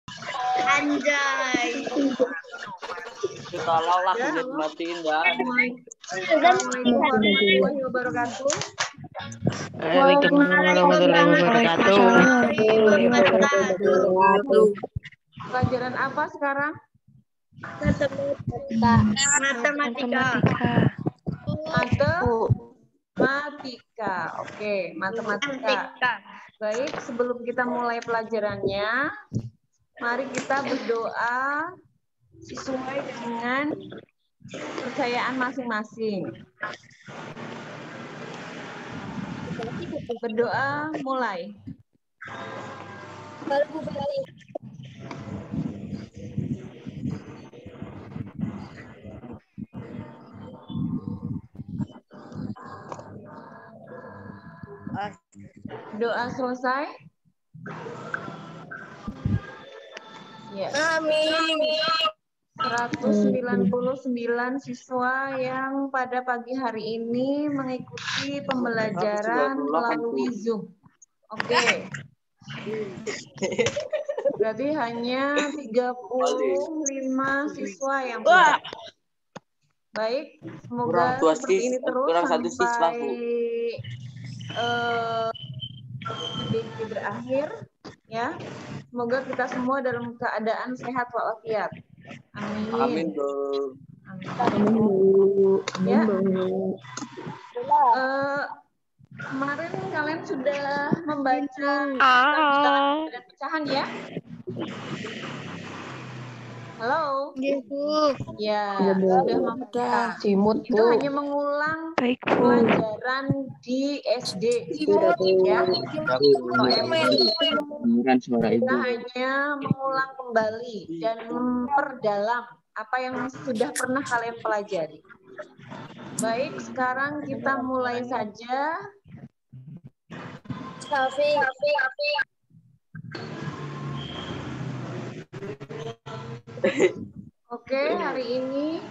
Anjay. Tolonglah matiin dah. Assalamualaikum warahmatullahi wabarakatuh. Waalaikumsalam warahmatullahi wabarakatuh. Pelajaran apa sekarang? Matematika. Matematika. Oke, matematika. Baik, sebelum kita mulai pelajarannya, mari kita berdoa sesuai dengan kepercayaan masing-masing. Berdoa mulai. Doa selesai? Ya. Amin. 199 siswa yang pada pagi hari ini mengikuti pembelajaran melalui Zoom. Oke. Berarti hanya 35 siswa yang tidak. Baik, semoga seperti ini terus sampai PDJ berakhir. Ya, semoga kita semua dalam keadaan sehat walafiat. Amin. Amin, Bu. Ya. Kemarin kalian sudah membaca bilangan dan pecahan ya? Halo. Ya, sudah membaca. Itu hanya mengulang pelajaran di SD. Ya. Kita hanya mengulang kembali dan memperdalam apa yang sudah pernah kalian pelajari. Baik, sekarang kita mulai saja. Oke, hari ini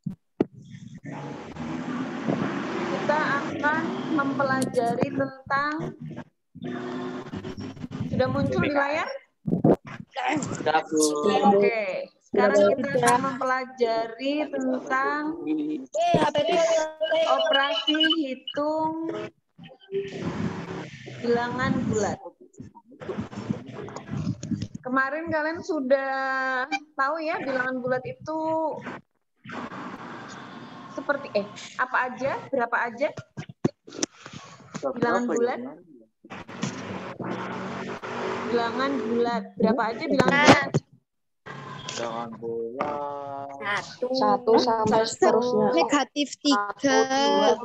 kita akan mempelajari tentang, sudah muncul di layar? Oke, sekarang kita akan mempelajari tentang operasi hitung bilangan bulat. Kemarin kalian sudah tahu ya bilangan bulat itu seperti apa aja, berapa aja bilangan bulat? Bilangan bulat, berapa aja bilangan bulat? Bilangan bulat. 1 sampai seterusnya. Negatif 3.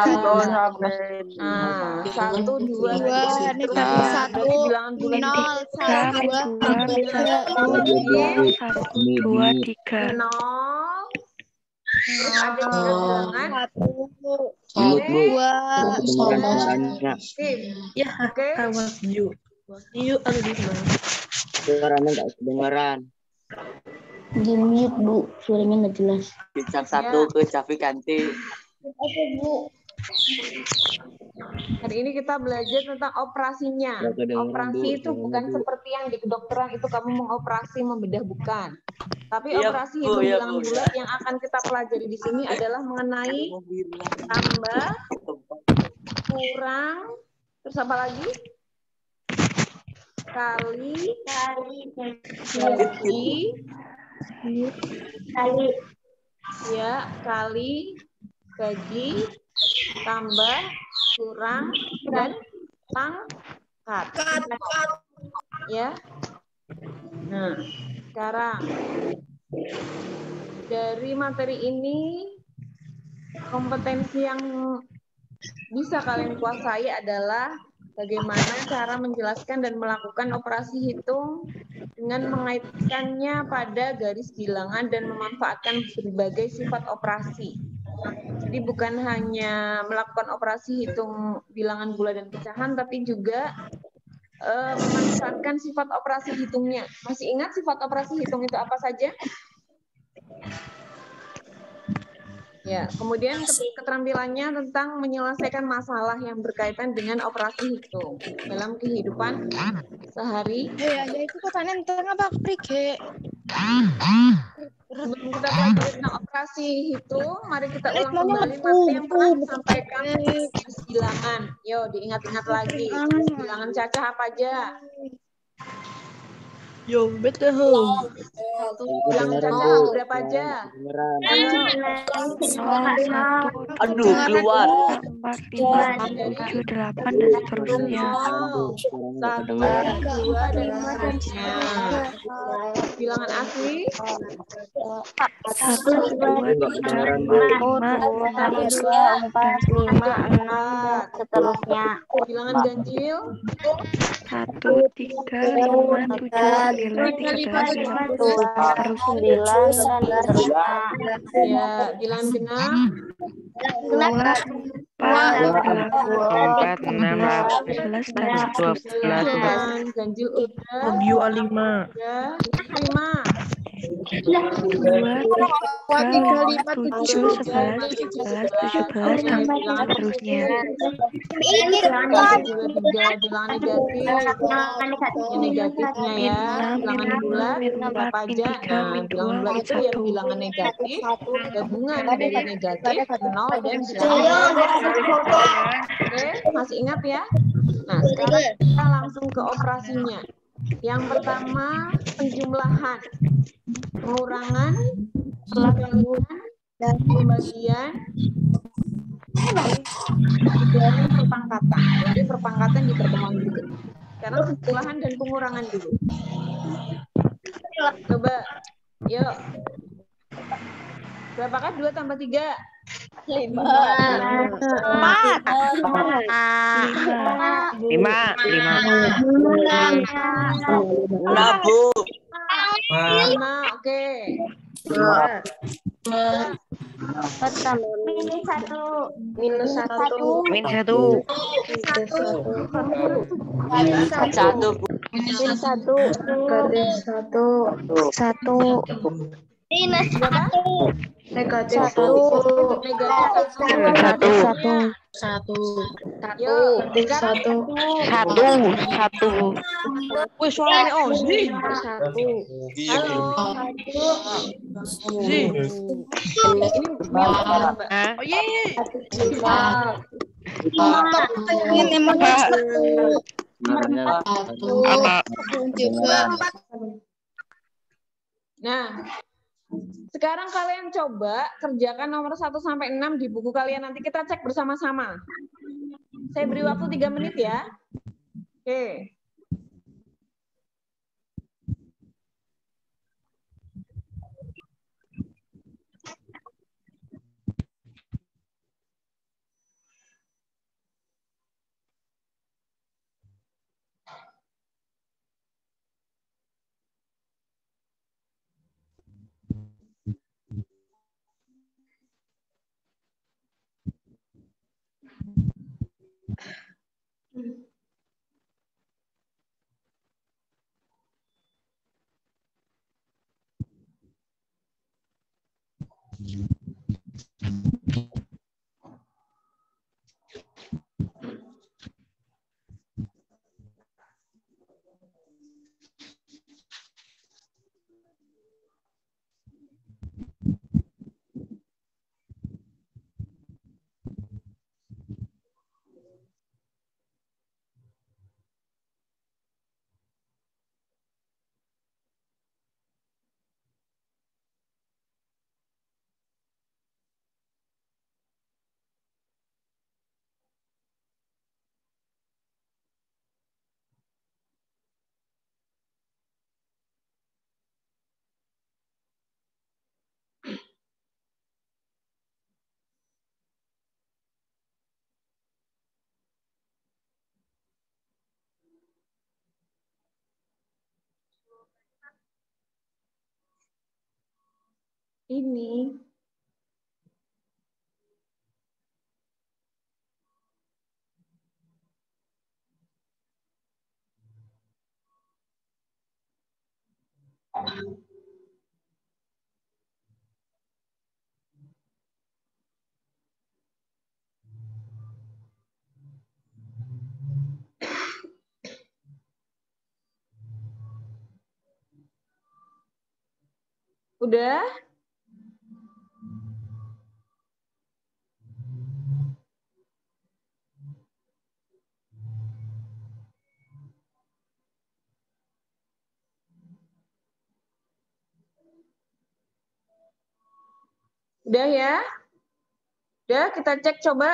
1, 2, negatif 1, 0, 1, 2, 3. 0. Terus ada juga bilangan 1, 2. Ya, oke. Suaranya nggak kedengaran. Di mute, Bu. Suaranya nggak jelas. Bintang 1 ke Cafi Kanti. Hari ini kita belajar tentang operasinya. Operasi itu bukan seperti yang di kedokteran itu kamu mengoperasi membedah, bukan. Tapi operasi hitung bilangan bulat yang akan kita pelajari di sini adalah mengenai tambah, kurang, terus apa lagi? Kali, bagi, tambah, kurang, dan pangkat. Ya. Nah, sekarang dari materi ini kompetensi yang bisa kalian kuasai adalah bagaimana cara menjelaskan dan melakukan operasi hitung dengan mengaitkannya pada garis bilangan dan memanfaatkan berbagai sifat operasi. Jadi bukan hanya melakukan operasi hitung bilangan bulat dan pecahan, tapi juga memanfaatkan sifat operasi hitungnya. Masih ingat sifat operasi hitung itu apa saja? Ya, kemudian keterampilannya tentang menyelesaikan masalah yang berkaitan dengan operasi hitung dalam kehidupan sehari. Ya itu katanya tentang apa prige. Sebelum kita pelajari tentang operasi hitung, mari kita ulang kembali materi yang pernah disampaikan garis bilangan. Yo, diingat-ingat lagi. Garis bilangan Caca apa aja? Yo, betul. Bilangan Caca berapa aja? Kedengeran. Aduh, keluar. 4, 5, 6, 7, 8, dan seterusnya. Satu, dua, dan seterusnya. Bilangan asli? 1, 2, 3, 4, 5, 6, seterusnya. Bilangan ganjil? 1, 3, 5, 7, 9, 13, 14, seterusnya. Ya, bilangan genap? 2, 4, 8, 11, dan seterusnya. Bilangan ganjil udah? Review A5. Udah. 5. 2, 3, 5, 7, 11, 14, 17, dan seterusnya. Bilangan negatif. Yang negatifnya ya. Bilangan bulat berapa aja? Nah, bilangan bulat itu ya bilangan negatif, gabungan dari negatif, 0, dan bilangan positif. Oke, masih ingat ya? Nah, sekarang kita langsung ke operasinya. Yang pertama, penjumlahan, pengurangan, perkalian, dan pembagian, dan perpangkatan. Jadi perpangkatan di pertemuan berikut. Sekarang penjumlahan dan pengurangan dulu. Coba, yuk. Berapakah 2 tambah 3? 5. 5, oke. Minus 1. Satu. Berapa? Negatif 1. Negatif 1. Yuk, sekarang 1. Wih, suaranya Ozzy. halo. Ozzy. Ini Mbak. Oh iya. Nah, sekarang kalian coba kerjakan nomor 1 sampai 6 di buku kalian. Nanti kita cek bersama-sama. Saya beri waktu 3 menit ya. Oke. Ini Udah? Udah ya? Udah, kita cek coba.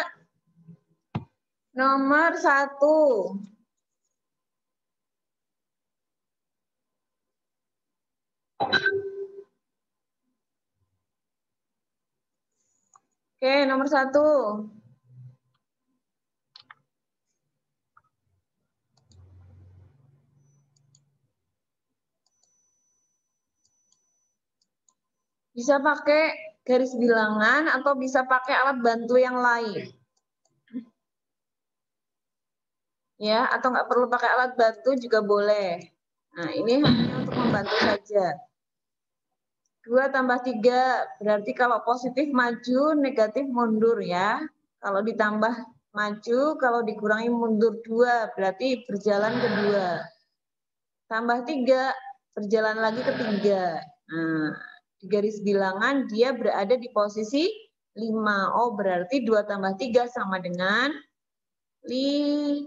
Nomor 1. Oke, nomor 1. Bisa pakai garis bilangan atau bisa pakai alat bantu yang lain. Ya, atau nggak perlu pakai alat bantu juga boleh. Nah, ini hanya untuk membantu saja. 2 tambah 3, berarti kalau positif maju, negatif mundur ya. Kalau ditambah maju, kalau dikurangi mundur 2, berarti berjalan ke 2. Tambah 3, berjalan lagi ke 3. Nah, di garis bilangan dia berada di posisi 5. Oh, berarti 2 tambah 3 sama dengan 5.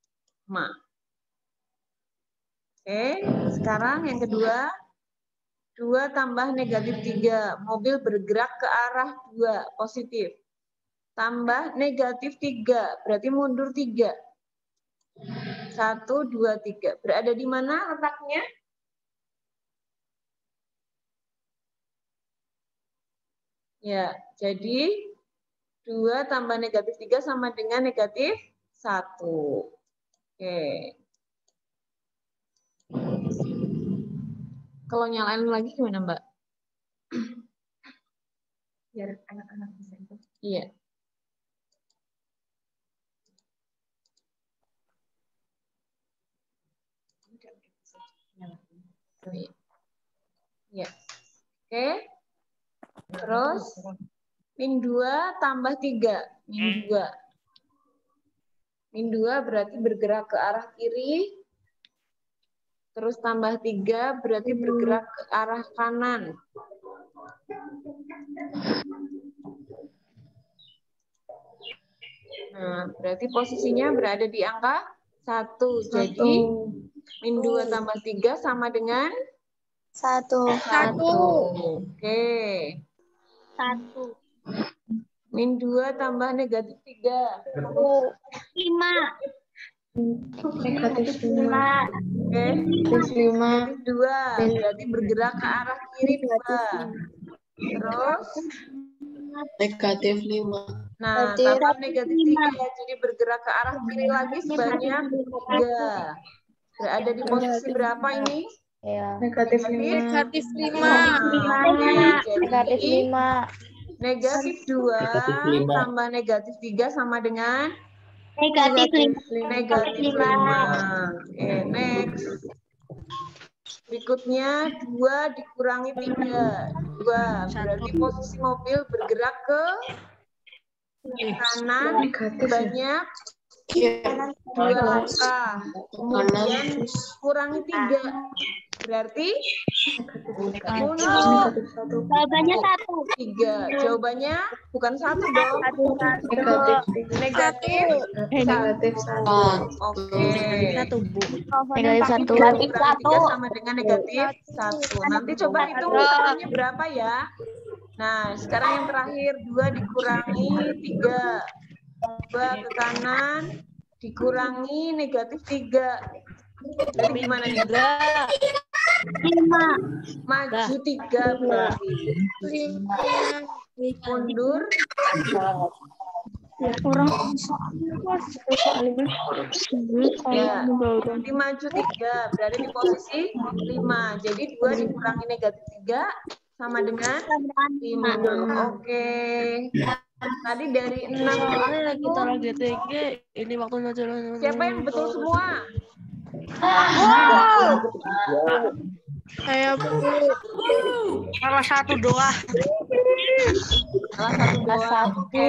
Oke, sekarang yang kedua. 2 tambah negatif 3. Mobil bergerak ke arah 2, positif. Tambah negatif 3, berarti mundur 3. 1, 2, 3. Berada di mana letaknya? Ya, jadi 2 tambah negatif 3 sama dengan negatif 1. Oke. Kalau nyalain lagi gimana, Mbak? Biar anak-anak bisa itu. Iya. Ya. Oke. Terus min 2 tambah 3. Min 2. Min 2 berarti bergerak ke arah kiri. Terus tambah 3 berarti bergerak ke arah kanan. Nah, berarti posisinya berada di angka 1. Jadi min 2 tambah 3 sama dengan 1. 1. Oke. 1. Min 2 tambah negatif 3. 5. Negatif 5. Oke. Negatif 2. Berarti bergerak ke arah kiri 2. Terus Negatif 5. nah, tambah negatif 3. Jadi bergerak ke arah kiri lagi sebanyak 3. Berada di posisi berapa ini? Ya. Negatif 5. Negatif 5. Negatif 5. Negatif 2 Negatif 5. tambah negatif 3 sama dengan Negatif 5. negatif 5. Oke, next. Berikutnya 2 dikurangi 3. 2 berarti posisi mobil bergerak ke kanan banyak 2 langkah. Kemudian kurangi 3. Berarti Jawabannya 1. 3. Jawabannya bukan 1 dong. Negatif 1. Oke. Negatif 1. Negatif 3 sama dengan negatif 1. Nanti coba hitung misalnya berapa ya. Nah, sekarang yang terakhir 2 dikurangi 3. 2 ke kanan dikurangi negatif 3. Jadi gimana nih? 5. Maju 3 berarti. Mundur. Ya, berarti maju 3. Berarti di posisi 5. Jadi 2 dikurangi negatif 3 sama dengan 5. Oke. Tadi dari 6 ke Kita lagi TG. Ini waktunya jalan. siapa yang betul semua? Saya salah satu doa. Salah satu doang. Oke.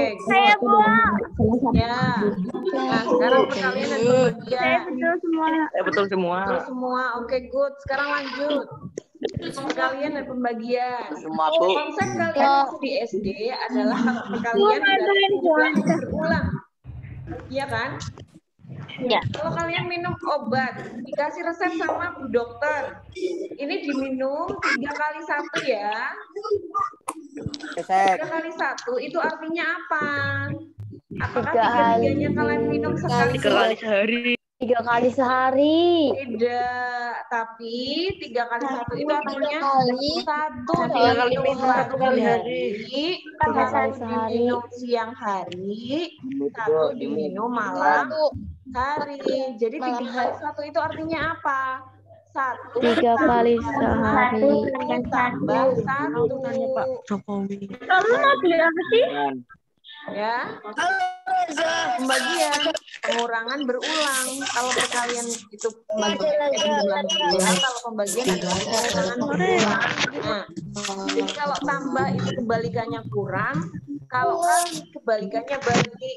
Ya. Nah, sekarang perkalian dan pembagian. Betul semua. Betul semua. Oke, good. Sekarang lanjut. Perkalian dan pembagian. Konsep kalian di SD adalah kalau perkalian adalah jumlah berulang. Iya kan? Ya. Kalau kalian minum obat, dikasih resep sama bu dokter. Ini diminum 3 kali 1 ya. 3 kali 1 itu artinya apa? Apakah 3-3-nya kalian minum sekali? 3 kali sehari. 3 kali sehari. Tidak, tapi 3 kali 1 itu artinya 1 3 kali diminum minum 1 kali hari. 1 diminum siang hari, 1 diminum malam hari. Jadi 3 kali 1 itu artinya apa? 1 3 kali sehari. tambah 1. Pak Jokowi. Kamu mau beli apa sih? Ya. Pembagian, pengurangan berulang. Kalau perkalian itu pembagian pengurangan berulang, kalau pembagian adalah pengurangan berulang. Nah, jadi kalau tambah itu kebalikannya kurang, kalau kali kebalikannya bagi.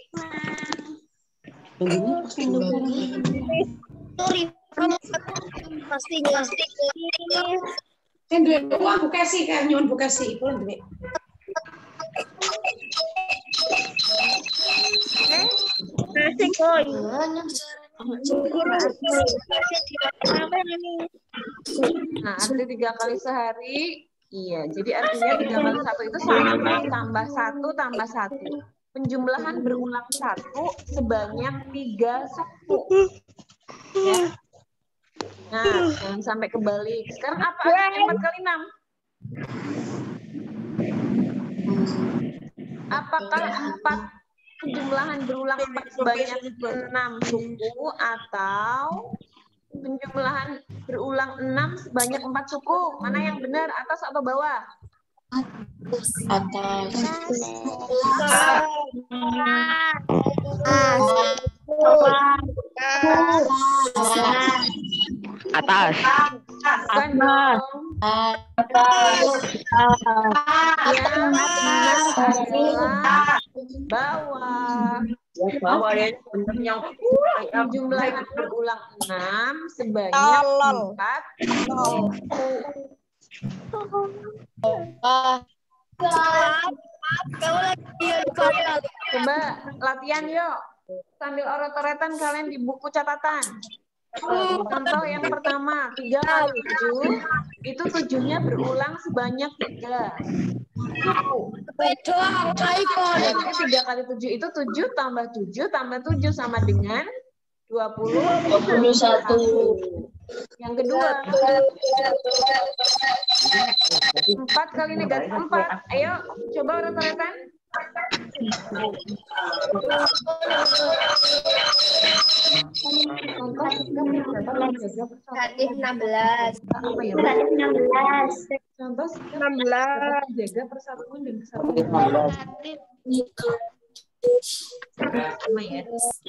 Pastinya. Kan duit uang buka sih kan nyuwun buka sih pun duit. Asik koi. Nah, arti 3 kali sehari, iya. Jadi artinya 3 kali 1 itu 1 tambah 1 tambah 1. Penjumlahan berulang 1 sebanyak 3 suku. Ya. Nah, jangan sampai kebalik. Sekarang apa artinya 4 kali 6? Apakah 4 penjumlahan berulang 4 sebanyak 6 suku atau penjumlahan berulang 6 sebanyak 4 suku? Mana yang benar, atas atau bawah? Atas. Atas. Bukan dong. Yang benar adalah bawah. Bawah ya. Penjumlahan berulang 6 sebanyak 4 suku. Coba latihan yuk. Sambil oret-oretan kalian di buku catatan. Contoh yang pertama, 3 kali 7, itu 7-nya berulang sebanyak 3 suku. Jadi 3 kali 7 itu 7 tambah 7 tambah 7 sama dengan 21. Yang kedua, 4 kali negatif 4. Ayo, coba oret-oretan. Negatif 16. Apa ya? Negatif 16. Contoh 16. Jaga persatuan dan kesatuan. Sama ya.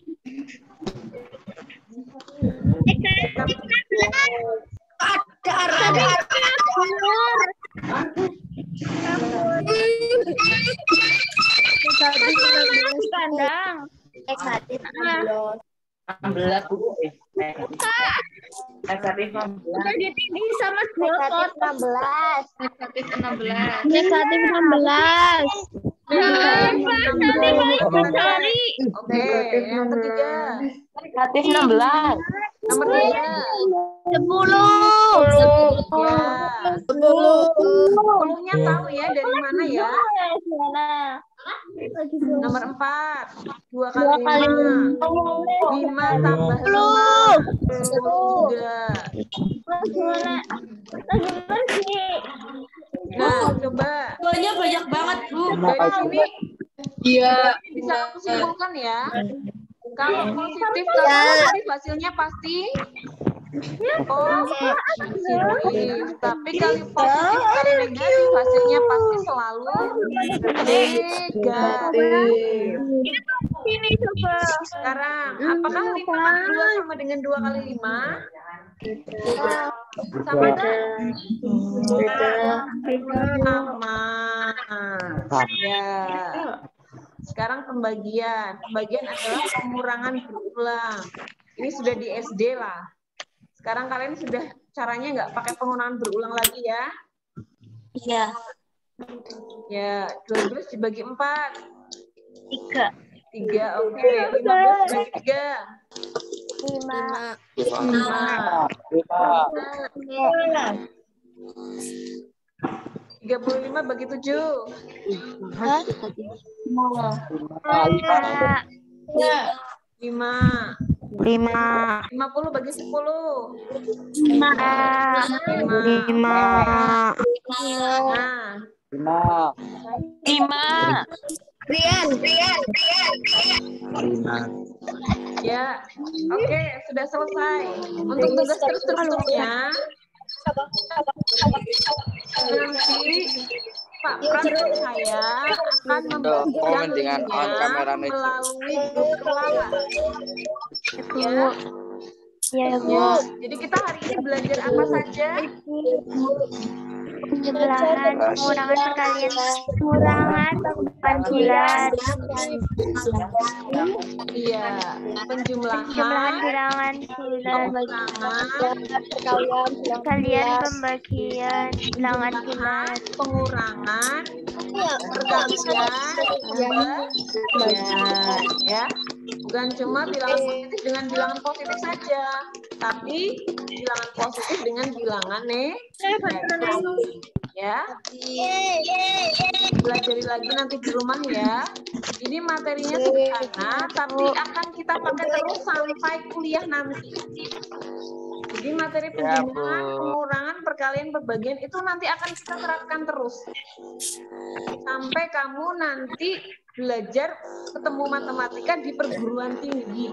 Negatif 16. 16 Bu. Negatif 16. Udah ditinggi sama negatif 16. Negatif 16. Negatif 16. Oke, yang ketiga. Negatif 16. Nomor 3. 10-nya tahu ya dari mana ya? Nomor 4. 2 kali 5. 5 tambah 5. 3. Nah, coba. Banyak banyak banget Bu. Dari sini Iya. bisa aku simpulkan ya. Kalau positif, kalau negatif hasilnya pasti positif. Tapi kalau positif, kalau negatif hasilnya pasti selalu negatif. Ini coba. Sekarang, apakah 5 kali 2 sama dengan 2 kali 5? Sama kan? Sama. Ya. Sekarang pembagian. Pembagian adalah pengurangan berulang. Ini sudah di SD lah. Sekarang Sekarang kalian sudah caranya nggak pakai penggunaan berulang lagi ya? Iya. Ya, 12 dibagi 4. 3. 3, oke. 15 dibagi 3. 5. 35 bagi 7. 5. 50 bagi 10. 5. 5. Ya, oke, sudah selesai. Untuk tugas terstrukturnya, nanti Pak Pran dan saya akan membagikan dengan on kamera linknya melalui grup kelas. Ya. Ya, Bu. Ya, jadi kita hari ini belajar apa saja? Penjumlahan, pengurangan perkalian, pengurangan bulat. Iya, penjumlahan, Bilangan perkalian, pembagian, bilangan bulat. pengurangan, perkalian, ya. Bukan cuma bilangan positif dengan bilangan positif saja, tapi bilangan positif dengan bilangan negatif. Ya, pelajari lagi nanti di rumah ya. Ini materinya sederhana, tapi akan kita pakai terus sampai kuliah nanti. Jadi materi penjumlahan, pengurangan, perkalian, pembagian itu nanti akan kita terapkan terus. Sampai kamu nanti belajar ketemu matematika di perguruan tinggi.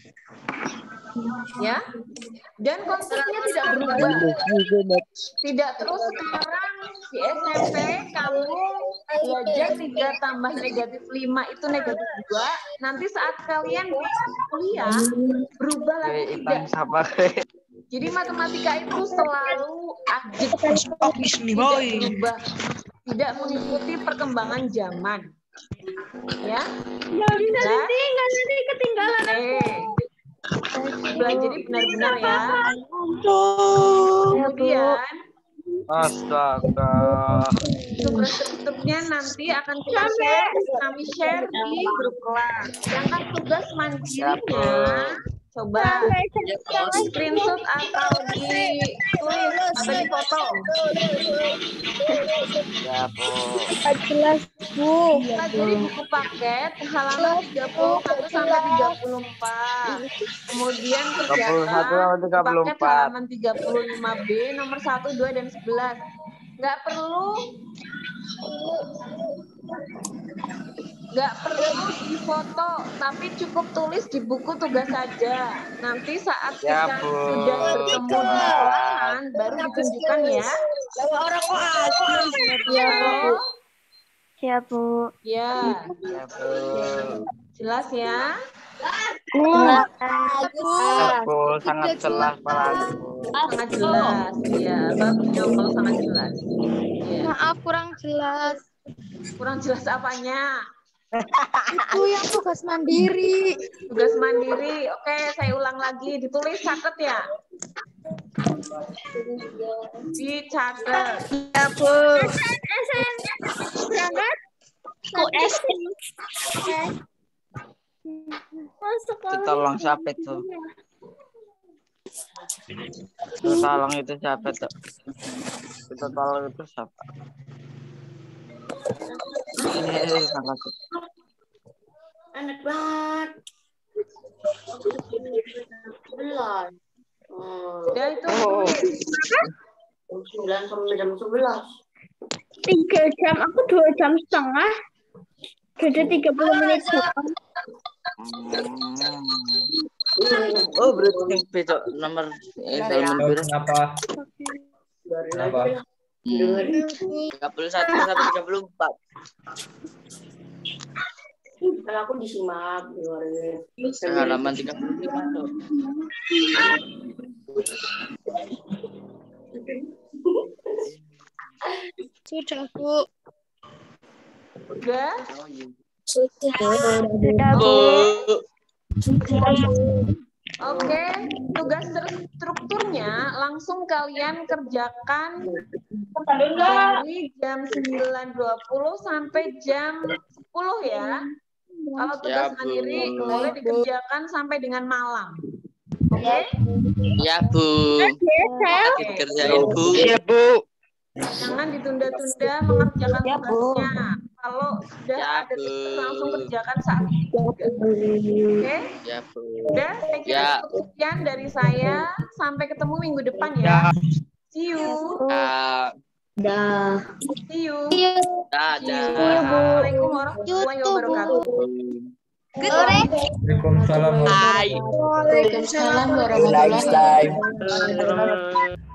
Ya. Dan konsepnya tidak berubah. Tidak terus sekarang di SMP kamu belajar 3 tambah negatif 5 itu negatif 2. Nanti saat kalian di kuliah berubah lagi tidak. Jadi matematika itu selalu ajib, tidak berubah, tidak mengikuti perkembangan zaman. Ya. Nanti ketinggalan. Pelajari benar-benar ya. Kemudian Astaga. tugas-tugasnya nanti akan kami share di grup kelas. Sedangkan tugas mandirinya coba screenshot atau ditulis atau difoto. Ya, Bu. Jelas, Bu. Pelajari buku paket halaman 31 sampai 34. Kemudian kerjakan paket halaman 35B nomor 1, 2 dan 11. Nggak perlu difoto, tapi cukup tulis di buku tugas saja. Nanti saat kita sudah bertemu di sekolahan, baru ditunjukkan ya. Siap, Bu. Ya. Jelas ya? Sangat jelas, Pak. Sangat jelas. Ya, bagus dong kalau sangat jelas. Ya. Maaf, kurang jelas. Kurang jelas apanya? Itu yang tugas mandiri. Tugas mandiri. Oke, saya ulang lagi. Ditulis, catat ya. Dicatat. Ya, Bu. Tolong siapa itu? Tolong itu siapa tuh? Kita tolong itu siapa? Enak banget. 11. Ya itu. 9 sampai jam 11. 3 jam, aku 2 jam setengah. Jadi 30 menit doang. Oh, berarti yang besok nomor halaman biru. Kenapa? 31 sampai 34. Kalau aku disimak Halaman 35 tuh. Sudah, Bu. Udah? Sudah, Bu. Oke, tugas terstrukturnya langsung kalian kerjakan dari jam 9.20 sampai jam 10 ya. Kalau tugas Ya, Bu. mandiri boleh dikerjakan sampai dengan malam. Oke? Ya, Bu. Oke. Kerjain, Bu. Iya, Bu. Jangan ditunda-tunda mengerjakan tugasnya. Kalau sudah Ya, ada Bu. tugas langsung kerjakan saat itu juga. Oke? Ya, Bu. Udah, saya kira Ya. cukup sekian dari saya. Sampai ketemu minggu depan ya. See you. Dah. See you. Dadah. Assalamualaikum warahmatullahi wabarakatuh. Waalaikumsalam. Hai. Waalaikumsalam warahmatullahi wabarakatuh.